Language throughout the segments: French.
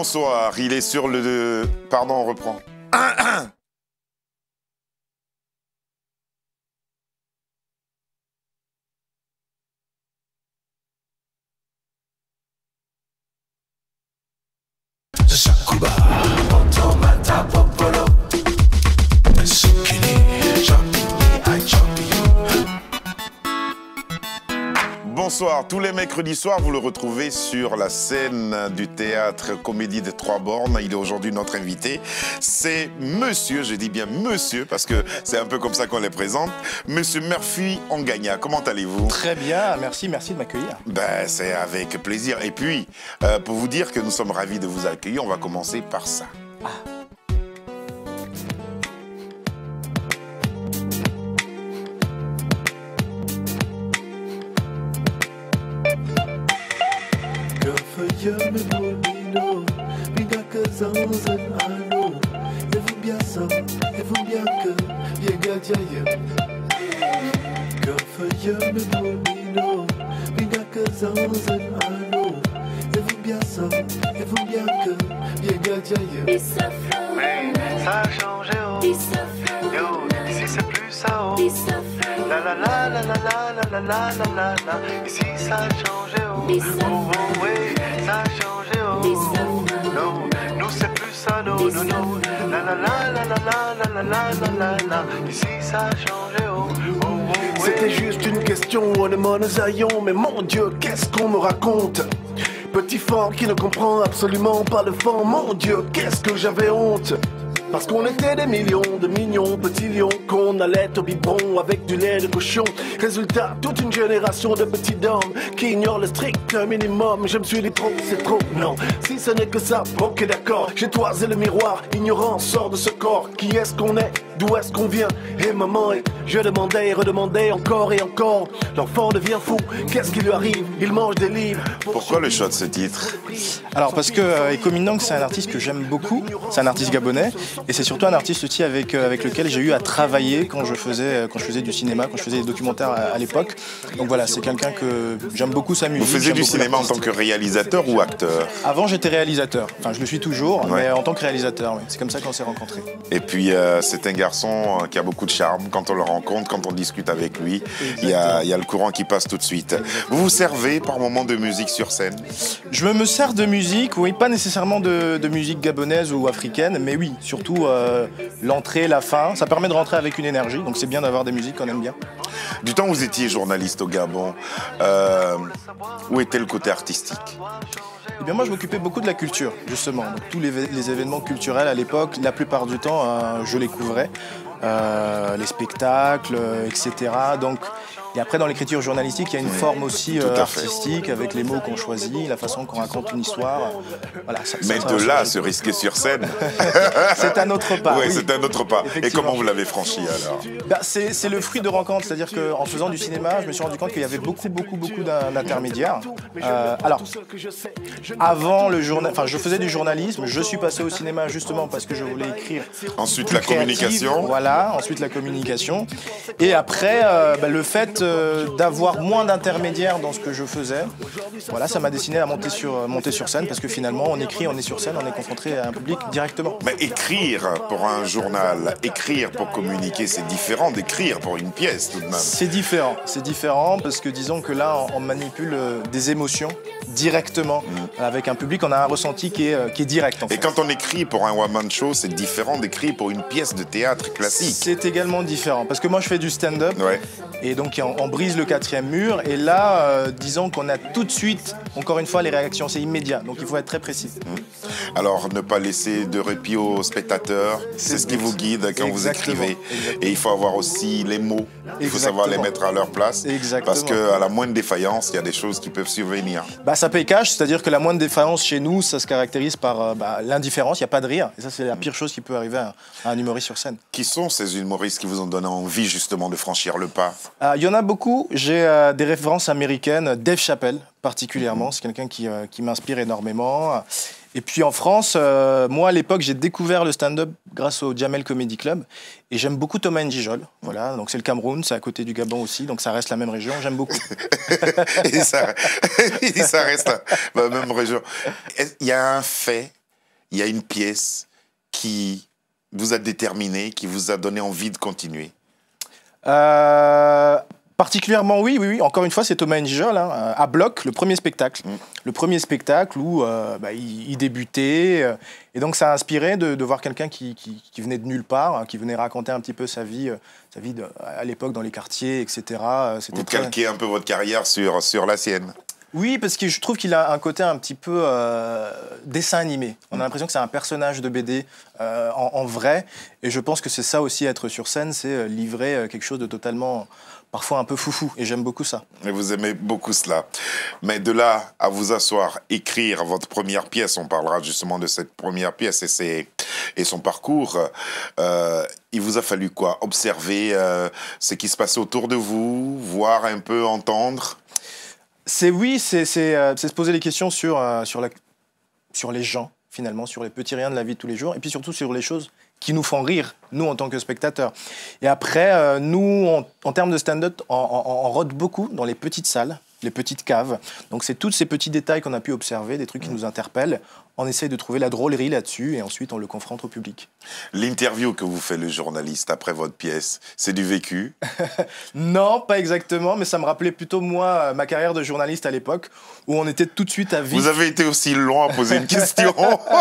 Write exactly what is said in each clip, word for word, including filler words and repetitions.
Bonsoir, il est sur le... Pardon, on reprend. Shakuba, Automata Popolo, Sukini, Champignoni, I champion. Bonsoir, tous les mercredis soirs, vous le retrouvez sur la scène du théâtre Comédie des Trois Bornes. Il est aujourd'hui notre invité. C'est monsieur, je dis bien monsieur, parce que c'est un peu comme ça qu'on les présente, monsieur Murphy Ongania. Comment allez-vous? Très bien, merci, merci de m'accueillir. Ben, c'est avec plaisir. Et puis, euh, pour vous dire que nous sommes ravis de vous accueillir, on va commencer par ça. Ah. Mais ça a changé, oh. Yo, ici c'est plus ça, oh. La la la la la la la la la la la la. Ici ça a changé, oh. Oh oh oui, ça a changé, oh. Non, nous c'est plus ça, non non non. La la la la la la la la la la la. Ici ça a changé, oh. Oh oh oui. C'était juste une question de monosaillon, mais mon Dieu, qu'est-ce qu'on me raconte? Petit fort qui ne comprend absolument pas le fond, mon Dieu, qu'est-ce que j'avais honte. Parce qu'on était des millions de mignons petits lions qu'on allait au biberon avec du lait de cochon. Résultat, toute une génération de petits hommes qui ignorent le strict minimum. Je me suis dit trop, c'est trop, non. Si ce n'est que ça, ok d'accord. J'ai toisé le miroir, ignorant sort de ce corps. Qui est-ce qu'on est? D'où est-ce qu'on vient? Et maman, et je demandais et redemandais encore et encore. L'enfant devient fou, qu'est-ce qui lui arrive? Il mange des livres. Pourquoi le choix de ce titre? Alors parce que euh, Eko Mindang, c'est un artiste que j'aime beaucoup, c'est un artiste gabonais, et c'est surtout un artiste aussi avec, euh, avec lequel j'ai eu à travailler quand je, faisais, quand je faisais du cinéma, quand je faisais des documentaires à, à l'époque. Donc voilà, c'est quelqu'un que j'aime beaucoup sa musique. Vous faisiez du cinéma en tant l'artiste. que réalisateur ou acteur? Avant j'étais réalisateur, enfin je le suis toujours, Ouais. mais en tant que réalisateur, oui. C'est comme ça qu'on s'est rencontrés. Et puis euh, c'est un garçon qui a beaucoup de charme. Quand on le rencontre, quand on discute avec lui, il y, a, il y a le courant qui passe tout de suite. Vous vous servez par moment de musique sur scène? Je me sers de musique, oui, pas nécessairement de, de musique gabonaise ou africaine, mais oui, surtout euh, l'entrée, la fin. Ça permet de rentrer avec une énergie, donc c'est bien d'avoir des musiques qu'on aime bien. Du temps où vous étiez journaliste au Gabon, euh, où était le côté artistique? Eh bien moi je m'occupais beaucoup de la culture, justement. Donc, tous les, les événements culturels à l'époque, la plupart du temps, euh, je les couvrais. Euh, les spectacles, euh, et cetera. Donc, et après, dans l'écriture journalistique, il y a une forme aussi euh, artistique avec les mots qu'on choisit, la façon qu'on raconte une histoire. Voilà, ça, Mais ça, de ça, là à ça, se risquer sur scène, c'est un autre pas. oui, Oui. c'est un autre pas. Et Effectivement. comment vous l'avez franchi alors? Bah, c'est, c'est le fruit de rencontres, c'est-à-dire qu'en faisant du cinéma, je me suis rendu compte qu'il y avait beaucoup, beaucoup, beaucoup d'in- d'intermédiaires. Euh, alors, avant le journal, enfin, je faisais du journalisme, je suis passé au cinéma justement parce que je voulais écrire. Ensuite plus la créative, communication. Voilà, ensuite la communication. Et après, euh, bah, le fait euh, d'avoir moins d'intermédiaires dans ce que je faisais, voilà, ça m'a destiné à monter sur, monter sur scène parce que finalement, on écrit, on est sur scène, on est confronté à un public directement. Mais écrire pour un journal, écrire pour communiquer, c'est différent d'écrire pour une pièce tout de même. C'est différent, c'est différent parce que disons que là, on manipule euh, des émotions directement Mm. avec un public, on a un ressenti qui est, euh, qui est direct en fait. Et quand on écrit pour un one-man show, c'est différent d'écrire pour une pièce de théâtre classique. C'est également différent parce que moi je fais du stand-up Ouais. et donc on, on brise le quatrième mur et là, euh, disons qu'on a tout de suite, encore une fois, les réactions, c'est immédiat, donc il faut être très précis. Alors ne pas laisser de répit aux spectateurs, c'est ce qui vous guide quand vous Exactement. écrivez. Exactement. Et il faut avoir aussi les mots, il faut savoir les Exactement. mettre à leur place. Exactement. Parce qu'à la moindre défaillance, il y a des choses qui peuvent survenir. Bah, ça paye cash, c'est-à-dire que la moindre défaillance chez nous, ça se caractérise par euh, bah, l'indifférence, il n'y a pas de rire. Et ça, c'est la pire chose qui peut arriver à, à un humoriste sur scène. Qui sont ces humoristes qui vous ont donné envie justement de franchir le pas? Euh, Il y en a beaucoup. J'ai euh, des références américaines. Dave Chappelle, particulièrement. C'est quelqu'un qui, euh, qui m'inspire énormément. Et puis en France, euh, moi à l'époque, j'ai découvert le stand-up grâce au Jamel Comedy Club. Et j'aime beaucoup Thomas Njijol. Voilà, donc c'est le Cameroun, c'est à côté du Gabon aussi, donc ça reste la même région. J'aime beaucoup. et, ça, et ça reste la même région. Il y a un fait il y a une pièce qui vous a déterminé, qui vous a donné envie de continuer? Euh, particulièrement, oui, oui, oui. Encore une fois, c'est Thomas Njol, hein, à Bloc, le premier spectacle. Mm. Le premier spectacle où euh, bah, il, il débutait. Euh, et donc, ça a inspiré de, de voir quelqu'un qui, qui, qui venait de nulle part, hein, qui venait raconter un petit peu sa vie, euh, sa vie de, à l'époque dans les quartiers, et cetera. Vous très... calquez un peu votre carrière sur, sur la sienne. Oui, parce que je trouve qu'il a un côté un petit peu euh, dessin animé. On a l'impression que c'est un personnage de B D euh, en, en vrai. Et je pense que c'est ça aussi, être sur scène, c'est livrer quelque chose de totalement, parfois un peu foufou. Et j'aime beaucoup ça. Et vous aimez beaucoup cela. Mais de là à vous asseoir, écrire votre première pièce, on parlera justement de cette première pièce et, ses, et son parcours, euh, il vous a fallu quoi? Observer euh, ce qui se passait autour de vous, voir un peu, entendre? C'est oui, c'est euh, se poser des questions sur, euh, sur, la, sur les gens, finalement, sur les petits riens de la vie de tous les jours, et puis surtout sur les choses qui nous font rire, nous, en tant que spectateurs. Et après, euh, nous, on, en termes de stand-up, on, on, on rôde beaucoup dans les petites salles, les petites caves. Donc c'est tous ces petits détails qu'on a pu observer, des trucs qui nous interpellent. On essaye de trouver la drôlerie là-dessus et ensuite on le confronte au public. L'interview que vous fait le journaliste après votre pièce, c'est du vécu? Non, pas exactement, mais ça me rappelait plutôt moi, ma carrière de journaliste à l'époque, où on était tout de suite à vif. Vous avez été aussi long à poser une question.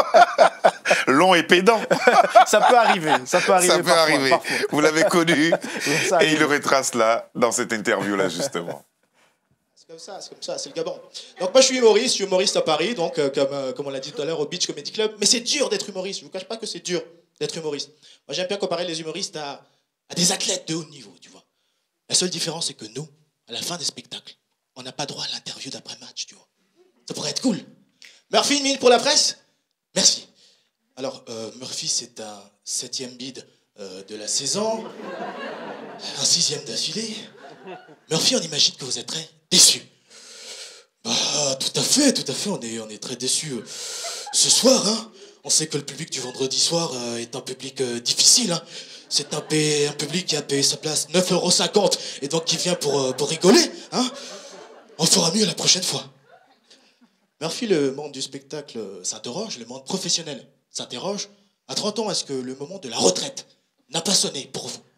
Long et pédant. Ça peut arriver, ça peut arriver. Ça peut parfois, arriver. Parfois. Vous l'avez connu et il le retrace là, dans cette interview-là, justement. C'est comme ça, c'est comme ça, c'est le Gabon. Donc moi je suis humoriste, je suis humoriste à Paris, donc euh, comme, euh, comme on l'a dit tout à l'heure au Beach Comedy Club, mais c'est dur d'être humoriste, je vous cache pas que c'est dur d'être humoriste. Moi j'aime bien comparer les humoristes à, à des athlètes de haut niveau, tu vois. La seule différence c'est que nous, à la fin des spectacles, on n'a pas droit à l'interview d'après-match, tu vois. Ça pourrait être cool. Murphy, une minute pour la presse? Merci. Alors euh, Murphy c'est un septième bid euh, de la saison, un sixième d'affilée. Murphy, on imagine que vous êtes très déçu. Bah, tout à fait, tout à fait, on est, on est très déçu euh, ce soir. Hein. On sait que le public du vendredi soir euh, est un public euh, difficile. Hein. C'est un, un public qui a payé sa place neuf euros cinquante et donc qui vient pour, euh, pour rigoler. Hein. On fera mieux la prochaine fois. Murphy, le monde du spectacle euh, s'interroge, le monde professionnel s'interroge. À trente ans, est-ce que le moment de la retraite n'a pas sonné pour vous?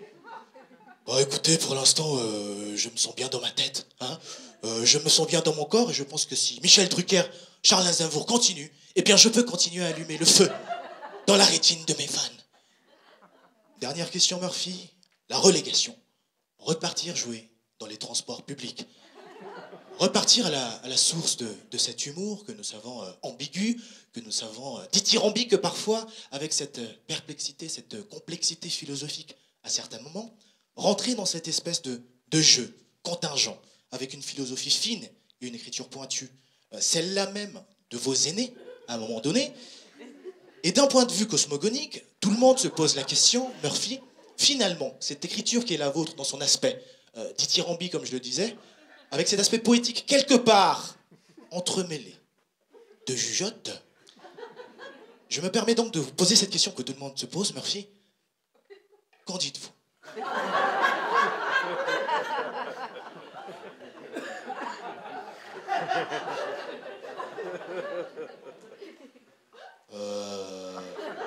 Bah écoutez, pour l'instant, euh, je me sens bien dans ma tête. Hein euh, je me sens bien dans mon corps et je pense que si Michel Drucker, Charles Aznavour continuent, eh bien je peux continuer à allumer le feu dans la rétine de mes fans. Dernière question, Murphy. La relégation. Repartir jouer dans les transports publics. Repartir à la, à la source de, de cet humour que nous savons euh, ambigu, que nous savons euh, dithyrambique parfois, avec cette euh, perplexité, cette euh, complexité philosophique à certains moments. Rentrer dans cette espèce de, de jeu contingent, avec une philosophie fine et une écriture pointue, euh, celle-là même de vos aînés, à un moment donné. Et d'un point de vue cosmogonique, tout le monde se pose la question, Murphy, finalement, cette écriture qui est la vôtre dans son aspect euh, dithyrambique, comme je le disais, avec cet aspect poétique, quelque part, entremêlé de jugeote, je me permets donc de vous poser cette question que tout le monde se pose, Murphy. Qu'en dites-vous ? Euh...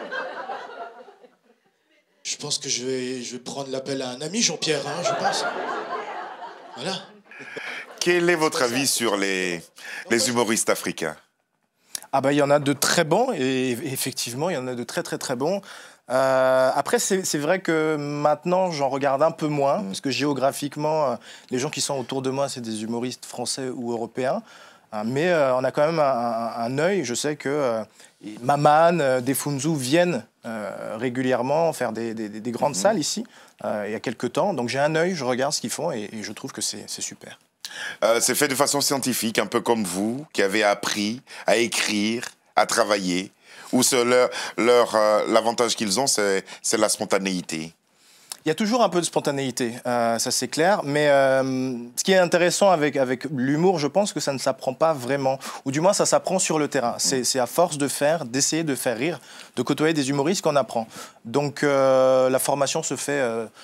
Je pense que je vais, je vais prendre l'appel à un ami, Jean-Pierre, hein, je pense. Voilà. Quel est votre avis sur les, les humoristes africains? Ah bah il y en a de très bons, et effectivement, il y en a de très très très bons. Euh, après, c'est vrai que maintenant, j'en regarde un peu moins, mmh. parce que géographiquement, euh, les gens qui sont autour de moi, c'est des humoristes français ou européens. Euh, mais euh, on a quand même un, un, un œil. Je sais que euh, Maman, euh, Defunzu viennent euh, régulièrement faire des, des, des grandes mmh. salles ici, euh, il y a quelques temps. Donc j'ai un œil, je regarde ce qu'ils font et, et je trouve que c'est super. Euh, c'est fait de façon scientifique, un peu comme vous, qui avez appris à écrire, à travailler, ou leur, leur, euh, l'avantage qu'ils ont, c'est la spontanéité. Il y a toujours un peu de spontanéité, euh, ça c'est clair, mais euh, ce qui est intéressant avec, avec l'humour, je pense que ça ne s'apprend pas vraiment, ou du moins ça s'apprend sur le terrain. C'est à force de faire, d'essayer de faire rire, de côtoyer des humoristes qu'on apprend. Donc euh, la formation se fait... Euh,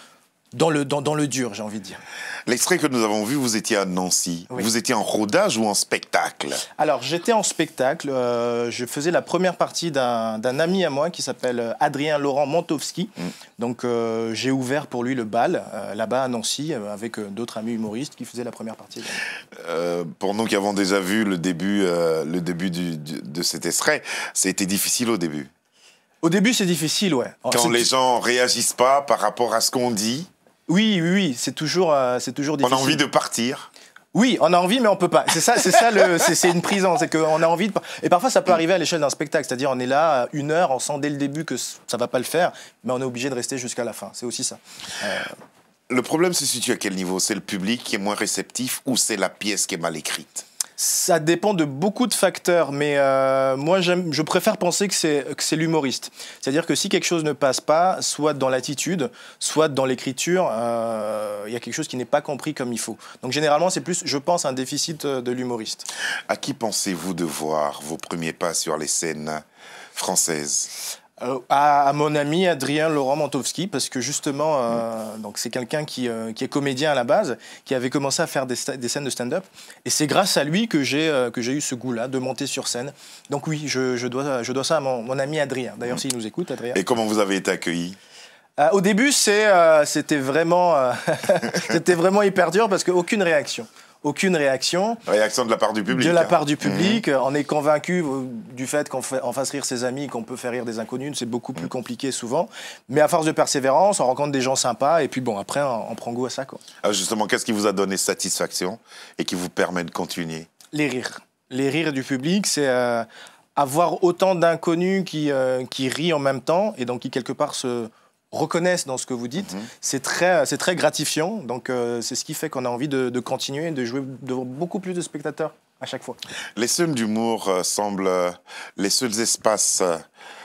dans le, dans, dans le dur, j'ai envie de dire. L'extrait que nous avons vu, vous étiez à Nancy. Oui. Vous étiez en rodage ou en spectacle? Alors, j'étais en spectacle. Euh, je faisais la première partie d'un d'un ami à moi qui s'appelle Adrien Laurent Montowski. Mm. Donc, euh, j'ai ouvert pour lui le bal, euh, là-bas à Nancy, euh, avec euh, d'autres amis humoristes qui faisaient la première partie. Euh, pour nous qui avons déjà vu le début, euh, le début du, du, de cet extrait, c'était difficile au début. Au début, c'est difficile, ouais. Quand les gens réagissent pas par rapport à ce qu'on dit. Oui, oui, oui, c'est toujours, euh, c'est toujours difficile. On a envie de partir. Oui, on a envie, mais on peut pas. C'est ça, c'est ça, le, c'est une prison. C'est qu'on a envie de. Et parfois, ça peut arriver à l'échelle d'un spectacle, c'est-à-dire on est là une heure, on sent dès le début que ça va pas le faire, mais on est obligé de rester jusqu'à la fin. C'est aussi ça. Euh... Le problème se situe à quel niveau? C'est le public qui est moins réceptif ou c'est la pièce qui est mal écrite? Ça dépend de beaucoup de facteurs, mais euh, moi je préfère penser que c'est l'humoriste. C'est-à-dire que si quelque chose ne passe pas, soit dans l'attitude, soit dans l'écriture, il euh, y a quelque chose qui n'est pas compris comme il faut. Donc généralement c'est plus, je pense, un déficit de l'humoriste. À qui pensez-vous de voir vos premiers pas sur les scènes françaises? Euh, à, à mon ami Adrien Laurent Montowski, parce que justement, euh, donc c'est quelqu'un qui, euh, qui est comédien à la base, qui avait commencé à faire des, des scènes de stand-up, et c'est grâce à lui que j'ai euh, que j'ai eu ce goût-là de monter sur scène. Donc oui, je, je, dois, je dois ça à mon, mon ami Adrien. D'ailleurs, s'il nous écoute, Adrien. Et comment vous avez été accueilli? Euh, au début, c'est, euh, c'était vraiment, euh, c'était vraiment hyper dur parce qu'aucune réaction. Aucune réaction. Réaction de la part du public. De la hein. part du public. Mmh. On est convaincu du fait qu'on fait, fasse rire ses amis, qu'on peut faire rire des inconnus. C'est beaucoup plus mmh. compliqué souvent. Mais à force de persévérance, on rencontre des gens sympas et puis bon, après, on, on prend goût à ça, quoi. Alors justement, qu'est-ce qui vous a donné satisfaction et qui vous permet de continuer? Les rires. Les rires du public, c'est euh, avoir autant d'inconnus qui, euh, qui rient en même temps et donc qui, quelque part, se reconnaissent dans ce que vous dites, mmh. c'est très, c'est très gratifiant. Donc, euh, c'est ce qui fait qu'on a envie de, de continuer, de jouer devant beaucoup plus de spectateurs à chaque fois. Les scènes d'humour euh, semblent euh, les seuls espaces euh,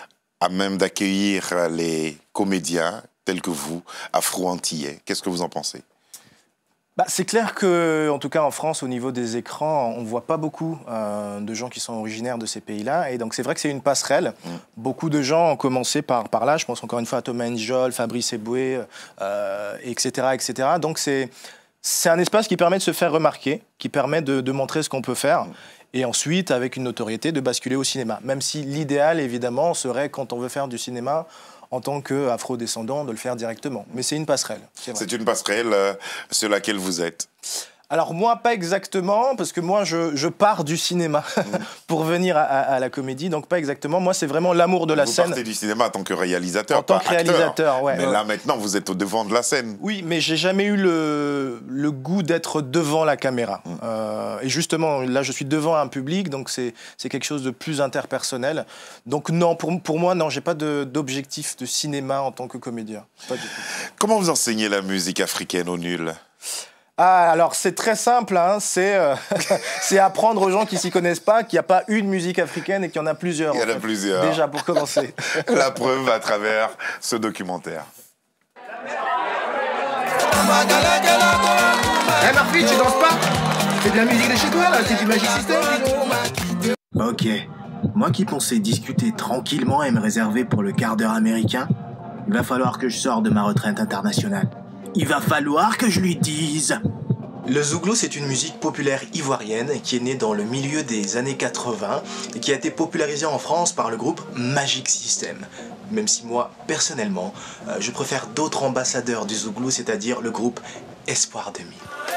à même d'accueillir euh, les comédiens tels que vous, afro-antillais. Qu'est-ce que vous en pensez? Bah, c'est clair que, en tout cas en France, au niveau des écrans, on ne voit pas beaucoup euh, de gens qui sont originaires de ces pays-là. Et donc c'est vrai que c'est une passerelle. Mmh. Beaucoup de gens ont commencé par, par là. Je pense encore une fois à Thomas Njol, Fabrice Eboué, euh, et cetera, et cetera. Donc c'est un espace qui permet de se faire remarquer, qui permet de, de montrer ce qu'on peut faire. Mmh. Et ensuite, avec une notoriété, de basculer au cinéma. Même si l'idéal, évidemment, serait, quand on veut faire du cinéma, en tant qu'afro-descendant, de le faire directement. Mais c'est une passerelle. C'est une passerelle euh, sur laquelle vous êtes? Alors moi, pas exactement, parce que moi, je, je pars du cinéma mmh. pour venir à, à, à la comédie, donc pas exactement. Moi, c'est vraiment l'amour de la vous scène. Vous partez du cinéma en tant que réalisateur, en tant pas que réalisateur, ouais. Mais ouais. là, maintenant, vous êtes au devant de la scène. Oui, mais j'ai jamais eu le, le goût d'être devant la caméra. Mmh. Euh, et justement, là, je suis devant un public, donc c'est quelque chose de plus interpersonnel. Donc non, pour, pour moi, non, j'ai pas d'objectif de, de cinéma en tant que comédien. Pas du tout. Comment vous enseignez la musique africaine au nul? Ah, alors c'est très simple, hein, c'est euh, apprendre aux gens qui s'y connaissent pas qu'il n'y a pas une musique africaine et qu'il y en a plusieurs. Il y en a fait. plusieurs. Déjà, pour commencer. La preuve à travers ce documentaire. Hey Marfi, tu danses pas? C'est de la musique de chez toi, là, c'est du Magic System. Ok, moi qui pensais discuter tranquillement et me réserver pour le quart d'heure américain, il va falloir que je sorte de ma retraite internationale. Il va falloir que je lui dise. Le zouglou, c'est une musique populaire ivoirienne qui est née dans le milieu des années quatre-vingt et qui a été popularisée en France par le groupe Magic System. Même si moi, personnellement, euh, je préfère d'autres ambassadeurs du zouglou, c'est-à-dire le groupe Espoir deux mille.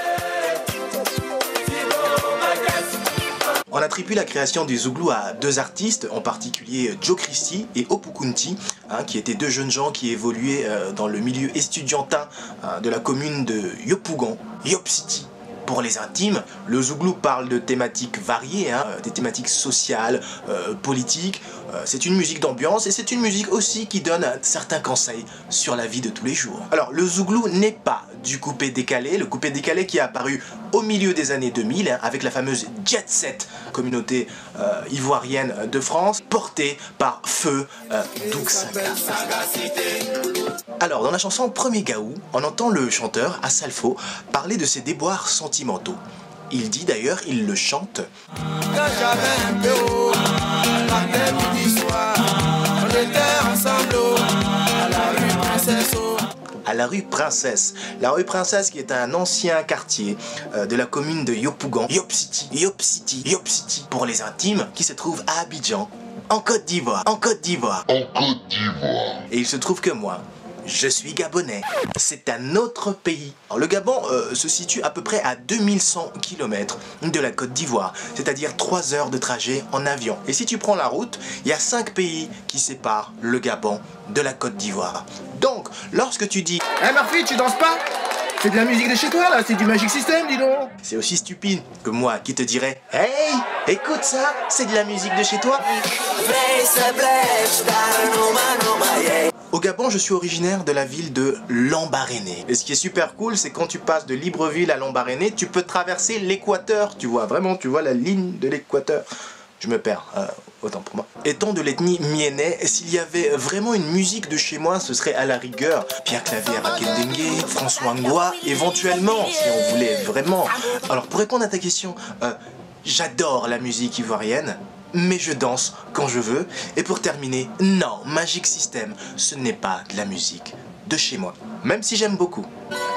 On attribue la création du zouglou à deux artistes, en particulier Joe Christie et Opukunti, hein, qui étaient deux jeunes gens qui évoluaient euh, dans le milieu estudiantin euh, de la commune de Yopougon, Yop City. Pour les intimes, le zouglou parle de thématiques variées, hein, des thématiques sociales, euh, politiques. Euh, c'est une musique d'ambiance et c'est une musique aussi qui donne certains conseils sur la vie de tous les jours. Alors, le zouglou n'est pas du coupé décalé, le coupé décalé qui est apparu au milieu des années deux mille, hein, avec la fameuse Jet Set, communauté euh, ivoirienne de France, portée par Feu euh, Douxaga. Alors, dans la chanson Premier Gaou, on entend le chanteur Assalfo parler de ses déboires sentimentaux. Il dit d'ailleurs, il le chante. Quand j'avais un peu haut, à midi soir, on était ensemble à la rue Princesse. À la la rue Princesse. La rue Princesse qui est un ancien quartier euh, de la commune de Yopougon, Yop City, Yop City, Yop City pour les intimes, qui se trouve à Abidjan, en Côte d'Ivoire, en Côte d'Ivoire, en Côte d'Ivoire. Et il se trouve que moi, je suis gabonais. C'est un autre pays. Alors, le Gabon euh, se situe à peu près à deux mille cent kilomètres de la Côte d'Ivoire, c'est-à-dire trois heures de trajet en avion. Et si tu prends la route, il y a cinq pays qui séparent le Gabon de la Côte d'Ivoire. Donc, lorsque tu dis « Eh Murphy, tu danses pas? C'est de la musique de chez toi là, c'est du Magic System, dis donc !» C'est aussi stupide que moi qui te dirais « Hey, écoute ça, c'est de la musique de chez toi !» Au Gabon, je suis originaire de la ville de Lambaréné. Et ce qui est super cool, c'est quand tu passes de Libreville à Lambaréné, tu peux traverser l'équateur, tu vois, vraiment, tu vois la ligne de l'équateur. Je me perds, euh, autant pour moi. Étant de l'ethnie mienais, s'il y avait vraiment une musique de chez moi, ce serait à la rigueur Pierre Clavier à Rakendengue, François Ngoa, éventuellement, si on voulait vraiment. Alors, pour répondre à ta question, euh, j'adore la musique ivoirienne, mais je danse quand je veux. Et pour terminer, non, Magic System, ce n'est pas de la musique de chez moi, même si j'aime beaucoup. Eh?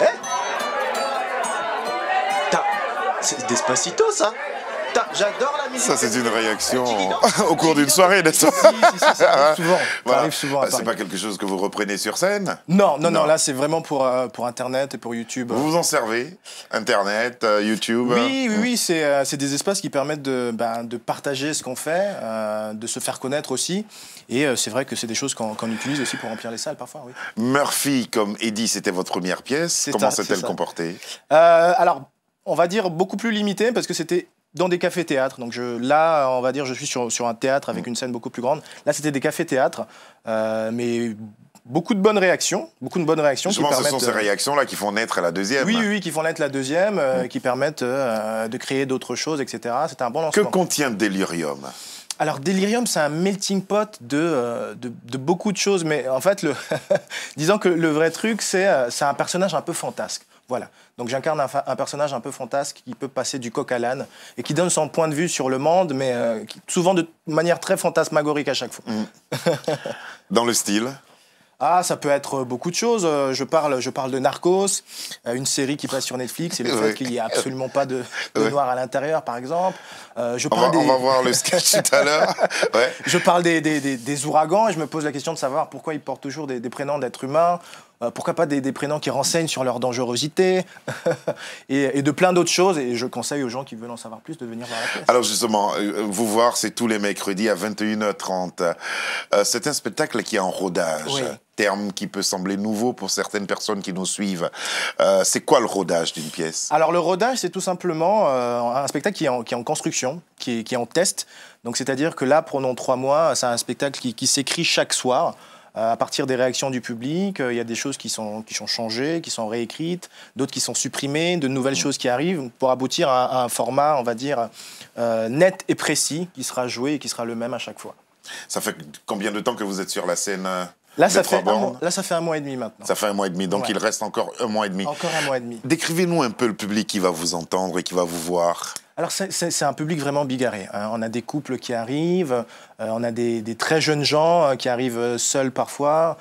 C'est Despacito, ça? J'adore la musique. Ça, c'est une réaction au cours d'une soirée, n'est-ce pas? Si, si, si, ça arrive souvent. Voilà. Ça arrive souvent à C'est Paris. pas quelque chose que vous reprenez sur scène? Non, non, non, Non. là c'est vraiment pour, euh, pour Internet et pour YouTube. Vous vous en servez? Internet, euh, YouTube? Oui, oui, oui, c'est euh, c'est des espaces qui permettent de, ben, de partager ce qu'on fait, euh, de se faire connaître aussi. Et euh, c'est vrai que c'est des choses qu'on qu'on utilise aussi pour remplir les salles parfois, oui. Murphy, comme Eddie, c'était votre première pièce. C'est Comment ça, s'est-elle c'est ça. comportée? Euh, alors, on va dire beaucoup plus limité parce que c'était dans des cafés-théâtres. Donc je, là, on va dire, je suis sur, sur un théâtre avec une scène beaucoup plus grande. Là, c'était des cafés-théâtres, euh, mais beaucoup de bonnes réactions, beaucoup de bonnes réactions qui Justement, ce permettent. sont ces réactions-là qui font naître la deuxième. Oui, oui, oui, qui font naître la deuxième, euh, qui permettent euh, de créer d'autres choses, et cetera. C'était un bon Que lancement. contient Delirium? Alors, Delirium, c'est un melting pot de, euh, de, de beaucoup de choses, mais en fait, le disons que le vrai truc, c'est euh, c'est un personnage un peu fantasque. Voilà. Donc, j'incarne un, un personnage un peu fantasque qui peut passer du coq à l'âne et qui donne son point de vue sur le monde, mais euh, qui, souvent de manière très fantasmagorique à chaque fois. Mmh. Dans le style? Ah, ça peut être beaucoup de choses. Euh, Je parle, je parle de Narcos, euh, une série qui passe sur Netflix, et le Oui. fait qu'il n'y ait absolument pas de, de Oui. noir à l'intérieur, par exemple. Euh, je On parle va, on des- va voir le sketch tout à l'heure. Ouais. Je parle des, des, des, des ouragans et je me pose la question de savoir pourquoi ils portent toujours des, des prénoms d'êtres humains, euh, pourquoi pas des, des prénoms qui renseignent sur leur dangerosité et, et de plein d'autres choses. Et je conseille aux gens qui veulent en savoir plus de venir voir la pièce. Alors justement, euh, vous voir, c'est tous les mercredis à vingt et une heures trente. Euh, c'est un spectacle qui est en rodage. Oui. Terme qui peut sembler nouveau pour certaines personnes qui nous suivent. Euh, c'est quoi le rodage d'une pièce? Alors le rodage, c'est tout simplement euh, un spectacle qui est en, qui est en construction, qui est, qui est en test. Donc c'est-à-dire que là, pendant trois mois, c'est un spectacle qui, qui s'écrit chaque soir. Euh, à partir des réactions du public, euh, il y a des choses qui sont, qui sont changées, qui sont réécrites, d'autres qui sont supprimées, de nouvelles choses qui arrivent pour aboutir à, à un format, on va dire, euh, net et précis qui sera joué et qui sera le même à chaque fois. Ça fait combien de temps que vous êtes sur la scène euh, Là, des ça Trois fait, un Bornes? mois, là, ça fait un mois et demi maintenant. Ça fait un mois et demi, donc Ouais. il reste encore un mois et demi. Encore un mois et demi. Décrivez-nous un peu le public qui va vous entendre et qui va vous voir. Alors, c'est- c'est c'est un public vraiment bigarré, hein. On a des couples qui arrivent, euh, on a des, des très jeunes gens euh, qui arrivent euh, seuls parfois.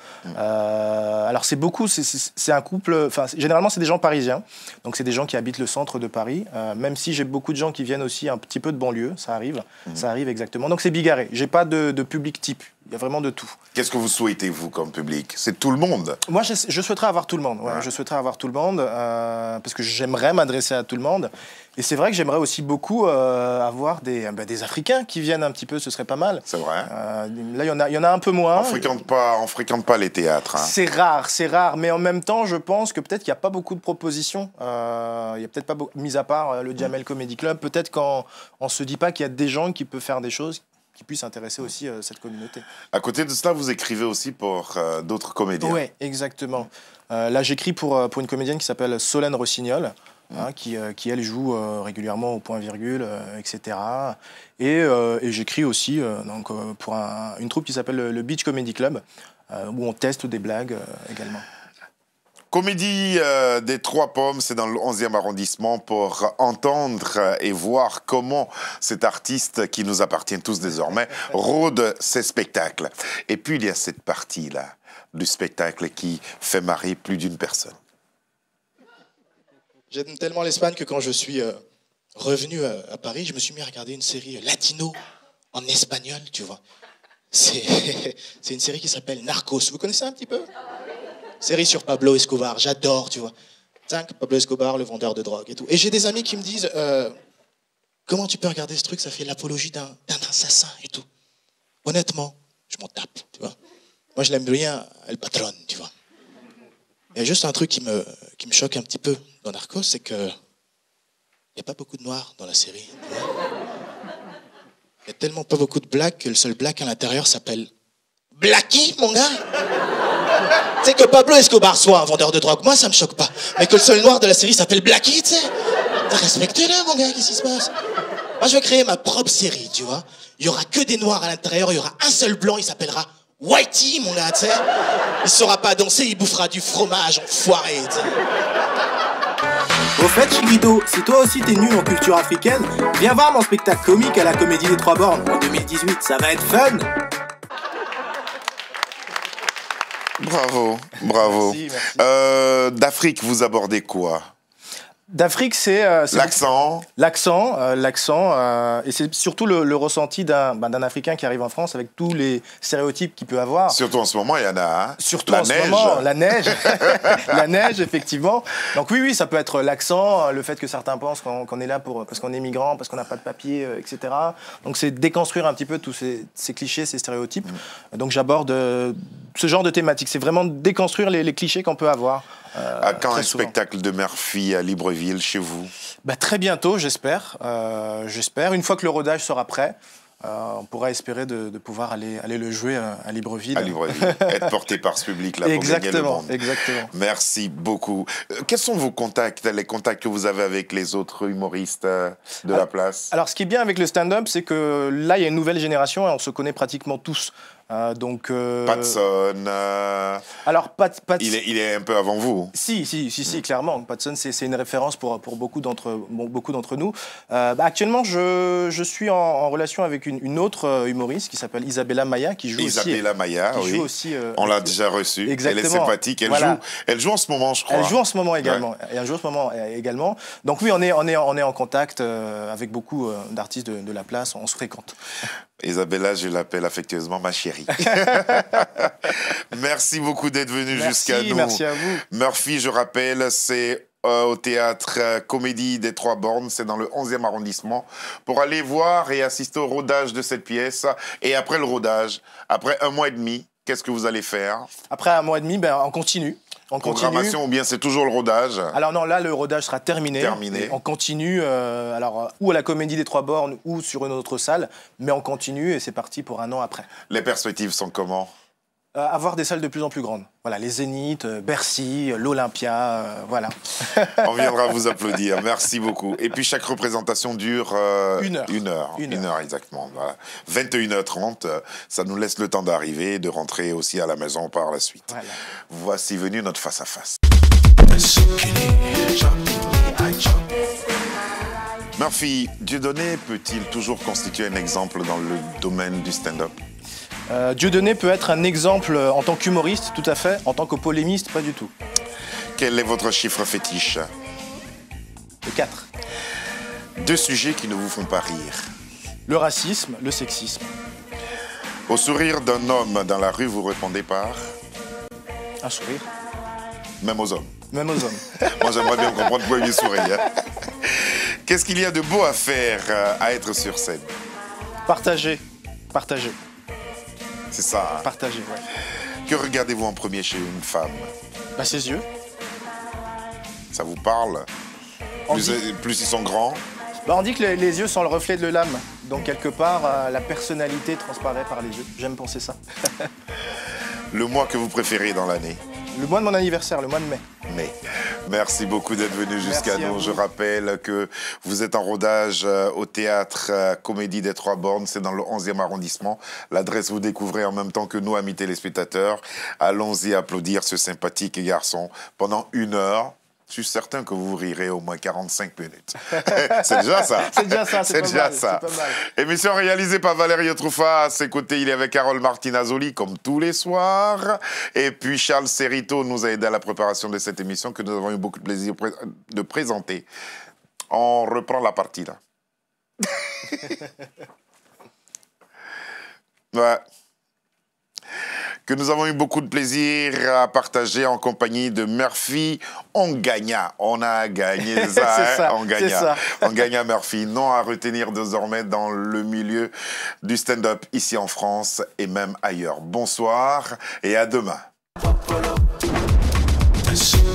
Euh, alors, c'est beaucoup, c'est- c'est c'est un couple... Enfin, c'est- généralement, c'est des gens parisiens. Donc, c'est des gens qui habitent le centre de Paris. Euh, même si j'ai beaucoup de gens qui viennent aussi un petit peu de banlieue, ça arrive. Ça arrive exactement. Donc, c'est bigarré. J'ai pas de, de public type. Il y a vraiment de tout. Qu'est-ce que vous souhaitez, vous, comme public? C'est tout le monde? Moi, je, je souhaiterais avoir tout le monde. Ouais, Ouais. Je souhaiterais avoir tout le monde euh, parce que j'aimerais m'adresser à tout le monde. Et c'est vrai que j'aimerais aussi beaucoup euh, avoir des, bah, des Africains qui viennent un petit peu. Ce serait pas mal. C'est vrai. Euh, là, il y en a, il y en a un peu moins. On fréquente pas, on fréquente pas les théâtres. hein. C'est rare, c'est rare. Mais en même temps, je pense que peut-être qu'il n'y a pas beaucoup de propositions. Euh, il y a peut-être pas, beau- mis à part euh, le Jamel Comedy Club, peut-être qu'on on se dit pas qu'il y a des gens qui peuvent faire des choses qui puissent intéresser aussi euh, cette communauté. À côté de cela, vous écrivez aussi pour euh, d'autres comédiens. Oui, exactement. Euh, là, j'écris pour, euh, pour une comédienne qui s'appelle Solène Rossignol, hein, qui, euh, qui, elle, joue euh, régulièrement au point-virgule, euh, et cetera. Et, euh, et j'écris aussi euh, donc, euh, pour un- une troupe qui s'appelle le, le Beach Comedy Club, euh, où on teste des blagues euh, également. Comédie euh, des Trois Pommes, c'est dans le onzième arrondissement pour entendre et voir comment cet artiste qui nous appartient tous désormais rôde ses spectacles. Et puis il y a cette partie-là du spectacle qui fait marrer plus d'une personne? J'aime tellement l'Espagne que quand je suis euh, revenu à, à Paris, je me suis mis à regarder une série latino en espagnol, tu vois. C'est c'est une série qui s'appelle Narcos. Vous connaissez un petit peu? Série sur Pablo Escobar, j'adore, tu vois. Cinq, Pablo Escobar, le vendeur de drogue et tout. Et j'ai des amis qui me disent, euh, comment tu peux regarder ce truc, ça fait l'apologie d'un d'un assassin et tout. Honnêtement, je m'en tape, tu vois. Moi, je l'aime bien, El Patron, tu vois. Il y a juste un truc qui me, qui me choque un petit peu dans Narcos, c'est que il n'y a pas beaucoup de noirs dans la série. Il n'y a tellement pas beaucoup de blacks que le seul black à l'intérieur s'appelle Blacky, mon gars. Tu sais que Pablo Escobar soit un vendeur de drogue, moi ça me choque pas. Mais que le seul noir de la série s'appelle Blacky, tu sais. Respectez-le, mon gars, qu'est-ce qui se passe? Moi, je vais créer ma propre série, tu vois. Il y aura que des noirs à l'intérieur, il y aura un seul blanc, il s'appellera Whitey, mon gars, tu sais. Il saura pas danser, il bouffera du fromage enfoiré, tu sais. Au fait, Chiquito, si toi aussi t'es nul en culture africaine, viens voir mon spectacle comique à la Comédie des Trois Bornes en deux mille dix-huit, ça va être fun. Bravo, bravo. Merci, merci. Euh, D'Afrique, vous abordez quoi? D'Afrique, c'est... euh, c'est- L'accent? L'accent, euh, l'accent, euh, et c'est surtout le, le ressenti d'un ben, d'un Africain qui arrive en France avec tous les stéréotypes qu'il peut avoir. Surtout en ce moment, il y en a. Hein? Surtout la en ce neige. moment, la neige, la neige, effectivement. Donc oui, oui, ça peut être l'accent, le fait que certains pensent qu'on qu'on est là pour, parce qu'on est migrant, parce qu'on n'a pas de papier, euh, et cetera. Donc c'est déconstruire un petit peu tous ces, ces clichés, ces stéréotypes. Mmh. Donc j'aborde euh, ce genre de thématique. C'est vraiment déconstruire les, les clichés qu'on peut avoir. Euh, à quand un souvent. spectacle de Murphy à Libreville, chez vous? Bah, très bientôt, j'espère. Euh, j'espère. Une fois que le rodage sera prêt, euh, on pourra espérer de, de pouvoir aller, aller le jouer à, à Libreville. À Libreville. Être porté par ce public-là pour gagner le monde. Exactement. Merci beaucoup. Euh, quels sont vos contacts, les contacts que vous avez avec les autres humoristes euh, de alors, la place? Alors, ce qui est bien avec le stand-up, c'est que là, il y a une nouvelle génération et on se connaît pratiquement tous. Euh, donc, euh... Patson, euh... alors Pat, Pat... il, est, il est un peu avant vous. Si, si, si, si, clairement. Patson, c'est une référence pour, pour beaucoup d'entre bon, beaucoup d'entre nous. Euh, bah, actuellement, je, je suis en, en relation avec une, une autre humoriste qui s'appelle Isabella Maya, qui joue Isabella aussi. Maya, qui oui. Joue aussi, euh, on l'a déjà reçue. Exactement. Elle est sympathique. Elle, voilà. joue, elle joue en ce moment, je crois. Elle joue en ce moment également. Ouais. Elle joue en ce moment également. Donc oui, on est, on est, on est en contact euh, avec beaucoup euh, d'artistes de, de la place. On se fréquente. Isabella, je l'appelle affectueusement ma chérie. Merci beaucoup d'être venu jusqu'à nous. Merci à vous. Murphy, je rappelle, c'est euh, au théâtre euh, Comédie des Trois Bornes, c'est dans le onzième arrondissement, pour aller voir et assister au rodage de cette pièce. Et après le rodage, après un mois et demi, qu'est-ce que vous allez faire? Après un mois et demi, ben, on continue. On Programmation continue. ou bien c'est toujours le rodage? Alors non, là le rodage sera terminé. Terminé. On continue, euh, alors ou à la Comédie des Trois Bornes ou sur une autre salle, mais on continue et c'est parti pour un an après. Les perspectives sont comment? Euh, avoir des salles de plus en plus grandes. Voilà, les Zénith, euh, Bercy, euh, l'Olympia, euh, voilà. On viendra vous applaudir. Merci beaucoup. Et puis chaque représentation dure euh, une heure. Une heure. Une Une heure. heure exactement. Voilà. vingt et une heures trente. euh, Ça nous laisse le temps d'arriver et de rentrer aussi à la maison par la suite. Voilà. Voici venu notre face à face. Murphy, Dieudonné peut-il toujours constituer un exemple dans le domaine du stand-up? Euh, Dieudonné peut être un exemple en tant qu'humoriste, tout à fait. En tant que polémiste, pas du tout. Quel est votre chiffre fétiche? Le quatre. Deux sujets qui ne vous font pas rire. Le racisme, le sexisme. Au sourire d'un homme dans la rue, vous répondez par? Un sourire. Même aux hommes. Même aux hommes. Moi, j'aimerais bien comprendre pourquoi il sourit. Hein. Qu'est-ce qu'il y a de beau à faire, euh, à être sur scène? Partager. Partager. C'est ça. Hein. Partager, ouais. Que regardez-vous en premier chez une femme? Bah, ses yeux. Ça vous parle? On Plus, dit- plus ils sont grands? Bah, on dit que les, les yeux sont le reflet de l'âme. Donc, quelque part, euh, la personnalité transparaît par les yeux. J'aime penser ça. Le mois que vous préférez dans l'année? Le mois de mon anniversaire, le mois de mai. Mais merci beaucoup d'être venu jusqu'à Merci à nous. vous. Je rappelle que vous êtes en rodage euh, au théâtre euh, Comédie des Trois Bornes. C'est dans le onzième arrondissement. L'adresse, vous découvrez en même temps que nous, amis téléspectateurs. Allons-y applaudir ce sympathique garçon pendant une heure. je suis certain que vous rirez au moins quarante-cinq minutes. C'est déjà ça. C'est déjà ça, c'est C'est pas déjà mal, ça. c'est pas mal. Émission réalisée par Valerio Truffa. À ses côtés, il est avec Carole Martinazoli, comme tous les soirs. Et puis Charles Serrito nous a aidé à la préparation de cette émission que nous avons eu beaucoup de plaisir de présenter. On reprend la partie, là. Ouais. Que nous avons eu beaucoup de plaisir à partager en compagnie de Murphy. On gagna, on a gagné ça, hein? ça On gagna, ça. on gagna Murphy. Non à retenir désormais dans le milieu du stand-up ici en France et même ailleurs. Bonsoir et à demain. Popolo.